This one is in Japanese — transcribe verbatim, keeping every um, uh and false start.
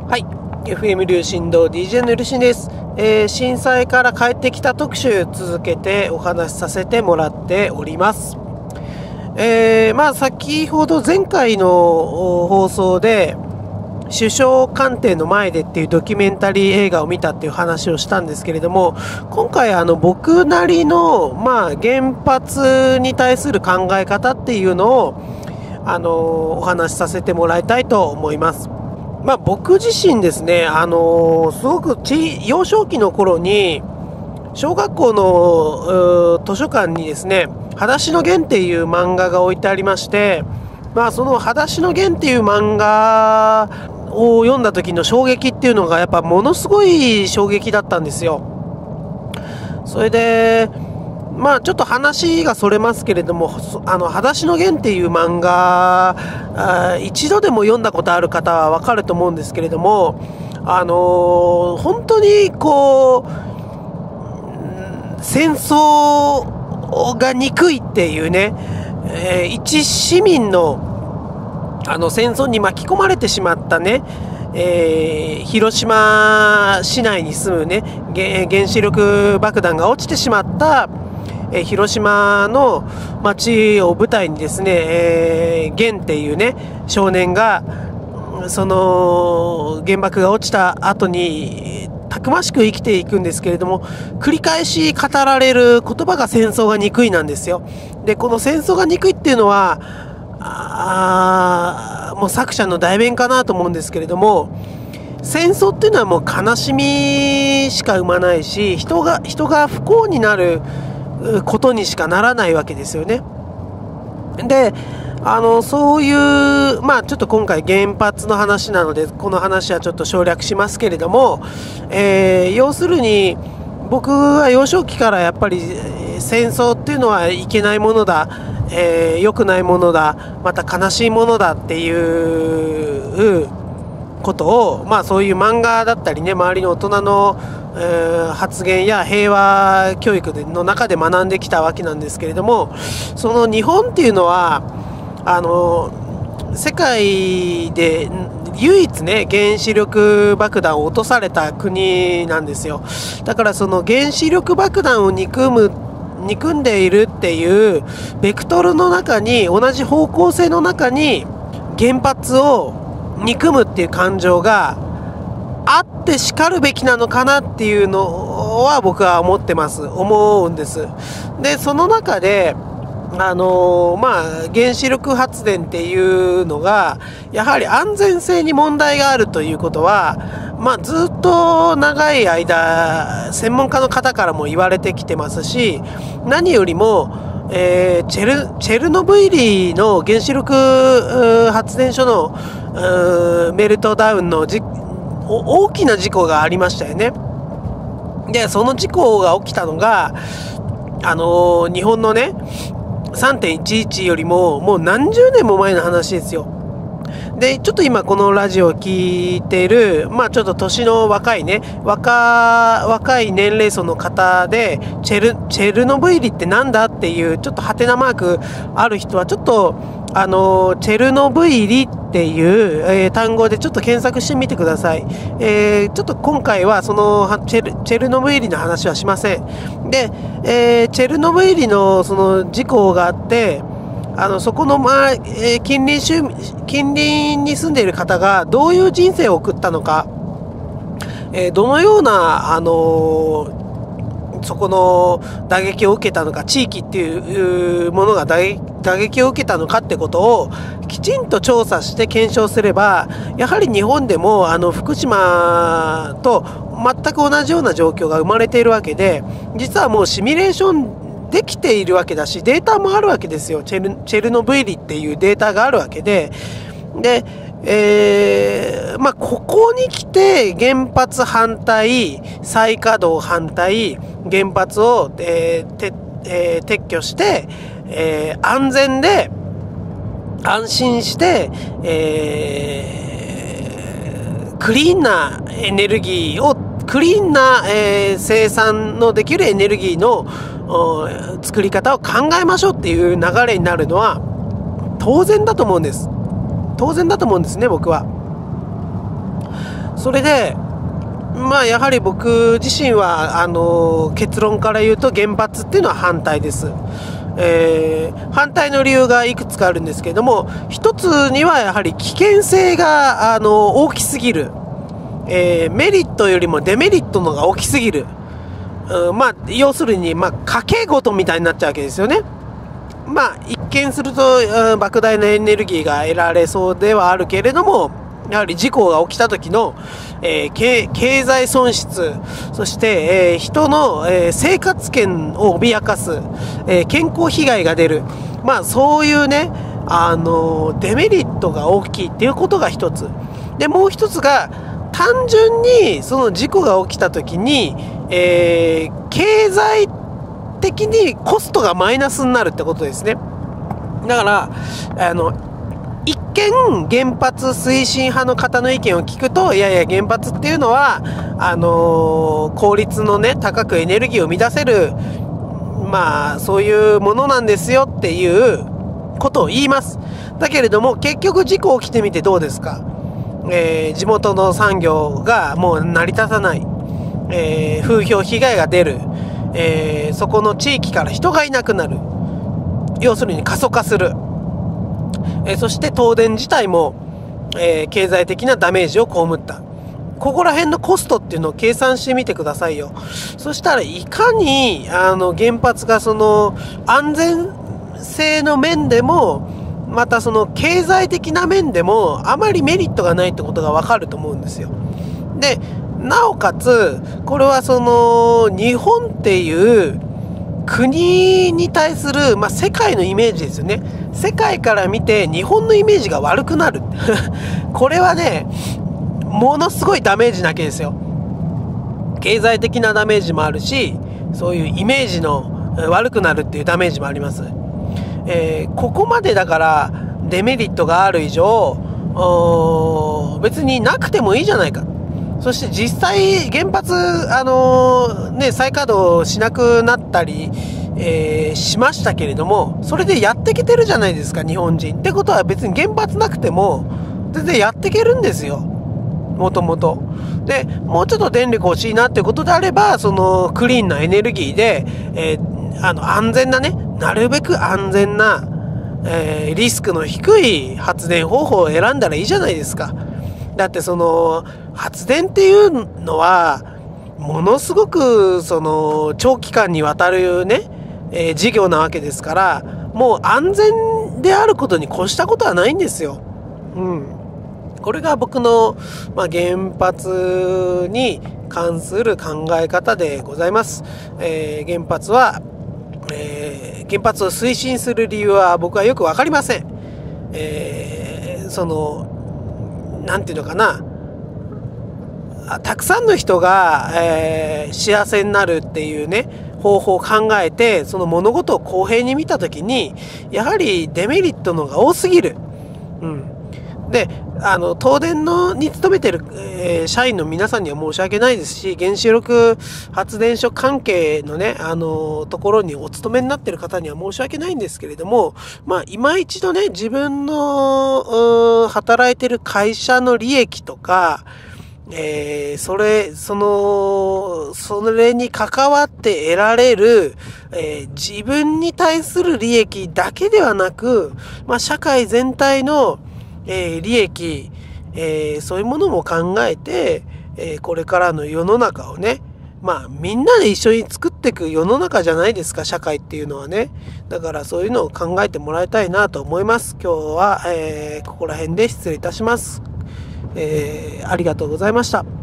はい、エフエム 流進堂 ディージェー の流進です、えー、震災から帰ってきた特集続けてお話しさせてもらっております。えー、まあ先ほど前回の放送で首相官邸の前でっていうドキュメンタリー映画を見たっていう話をしたんですけれども、今回あの僕なりのまあ原発に対する考え方っていうのをあのお話しさせてもらいたいと思います。まあ、僕自身ですね、あのー、すごく幼少期の頃に小学校の図書館にですね、裸足の弦っていう漫画が置いてありまして、まあ、その裸足の弦っていう漫画を読んだ時の衝撃っていうのがやっぱものすごい衝撃だったんですよ。それでまあちょっと話がそれますけれども、あの裸足の弦っていう漫画、あ一度でも読んだことある方は分かると思うんですけれども、あのー、本当にこう戦争が憎いっていうね、えー、一市民のあの戦争に巻き込まれてしまったね、えー、広島市内に住むね原子力爆弾が落ちてしまったえー、広島の町を舞台にですね、えー、源っていうね少年がその原爆が落ちた後にたくましく生きていくんですけれども、繰り返し語られる言葉が戦争が憎いなんですよ。でこの戦争が憎いっていうのはあもう作者の代弁かなと思うんですけれども、戦争っていうのはもう悲しみしか生まないし、人が人が不幸になることにしかならないわけですよね。であのそういうまあちょっと今回原発の話なのでこの話はちょっと省略しますけれども、えー、要するに僕は幼少期からやっぱり戦争っていうのはいけないものだ、えー、良くないものだ、また悲しいものだっていうことを、まあそういう漫画だったりね、周りの大人のえー、発言や平和教育の中で学んできたわけなんですけれども、その日本っていうのはあの世界で唯一ね原子力爆弾を落とされた国なんですよ。だからその原子力爆弾を憎む憎んでいるっていうベクトルの中に、同じ方向性の中に原発を憎むっていう感情があってしかるべきなのかなっていうのは僕は思ってます思うんです。でその中であのー、まあ原子力発電っていうのがやはり安全性に問題があるということは、まあ、ずっと長い間専門家の方からも言われてきてますし、何よりもえー、チェル、チェルノブイリの原子力発電所のメルトダウンのじ大きな事故がありましたよね。でその事故が起きたのがあのー、日本のね さんてんいちいち よりももう何十年も前の話ですよ。でちょっと今このラジオを聞いている、まあちょっと年の若いね若若い年齢層の方でチェル、チェルノブイリってなんだっていうちょっとハテナマークある人はちょっとあのチェルノブイリっていう、えー、単語でちょっと検索してみてください。えー、ちょっと今回はそのチェル、チェルノブイリの話はしません。で、えー、チェルノブイリのその事故があってあのそこの、まあえー、近隣周近隣に住んでいる方がどういう人生を送ったのか、えー、どのような、あのー、そこの打撃を受けたのか、地域っていうものが打撃、打撃を受けたのかってことをきちんと調査して検証すれば、やはり日本でもあの福島と全く同じような状況が生まれているわけで、実はもうシミュレーションできているわけだし、データもあるわけですよ。チェル、チェルノブイリっていうデータがあるわけで、で、えー、まあここに来て原発反対、再稼働反対、原発を、えーてえー、撤去して、えー、安全で安心して、えー、クリーンなエネルギーをクリーンな、えー、生産のできるエネルギーの作り方を考えましょうっていう流れになるのは当然だと思うんです。当然だと思うんですね、僕は。 それでまあやはり僕自身はあの結論から言うと原発っていうのは反対です。えー、反対の理由がいくつかあるんですけれども、一つにはやはり危険性があの大きすぎる、えー、メリットよりもデメリットのが大きすぎる、うん、まあ要するにまあ賭け事みたいになっちゃうわけですよね。まあ一見すると、うん、莫大なエネルギーが得られそうではあるけれども、やはり事故が起きた時の、えー、経, 経済損失、そして、えー、人の、えー、生活圏を脅かす、えー、健康被害が出る、まあそういうね、あのー、デメリットが大きいっていうことが一つで、もう一つが単純にその事故が起きた時に、えー、経済的にコストがマイナスになるってことですね。だからあの一見原発推進派の方の意見を聞くと、いやいや原発っていうのはあのー、効率のね高くエネルギーを生み出せる、まあそういうものなんですよっていうことを言います。だけれども結局事故起きてみてどうですか。えー、地元の産業がもう成り立たない、えー、風評被害が出る、えー、そこの地域から人がいなくなる、要するに過疎化する、えー、そして東電自体も、えー、経済的なダメージを被った。ここら辺のコストっていうのを計算してみてくださいよ。そしたらいかにあの原発がその安全性の面でもまたその経済的な面でもあまりメリットがないってことがわかると思うんですよ。でなおかつこれはその日本っていう国に対する、まあ、世界のイメージですよね。世界から見て日本のイメージが悪くなるこれはねものすごいダメージなわけですよ。経済的なダメージもあるし、そういうイメージの悪くなるっていうダメージもあります。えー、ここまでだからデメリットがある以上別になくてもいいじゃないか。そして実際原発、あのーね、再稼働しなくなったり、えー、しましたけれども、それでやってきてるじゃないですか日本人。ってことは別に原発なくても全然やっていけるんですよ、もともと。でもうちょっと電力欲しいなってことであれば、そのクリーンなエネルギーで、えー、あの安全なね、なるべく安全な、えー、リスクの低い発電方法を選んだらいいじゃないですか。だってその発電っていうのはものすごくその長期間にわたるね、えー、事業なわけですから、もう安全であることに越したことはないんですよ。うん。これが僕の、まあ、原発に関する考え方でございます。えー、原発は、えー、原発を推進する理由は僕はよくわかりません。えー、そのなんていうのかな、たくさんの人が、えー、幸せになるっていうね方法を考えて、その物事を公平に見たときにやはりデメリットのが多すぎる。うん。で、あの東電のに勤めてる、えー、社員の皆さんには申し訳ないですし、原子力発電所関係のねあのところにお勤めになってる方には申し訳ないんですけれども、まあ今一度ね自分の働いてる会社の利益とか、えー、それそのそれに関わって得られる、えー、自分に対する利益だけではなく、まあ社会全体のえー、利益、えー、そういうものも考えて、えー、これからの世の中をね、まあみんなで一緒に作っていく世の中じゃないですか、社会っていうのはね。だからそういうのを考えてもらいたいなと思います。今日は、えー、ここら辺で失礼いたします。えー、ありがとうございました。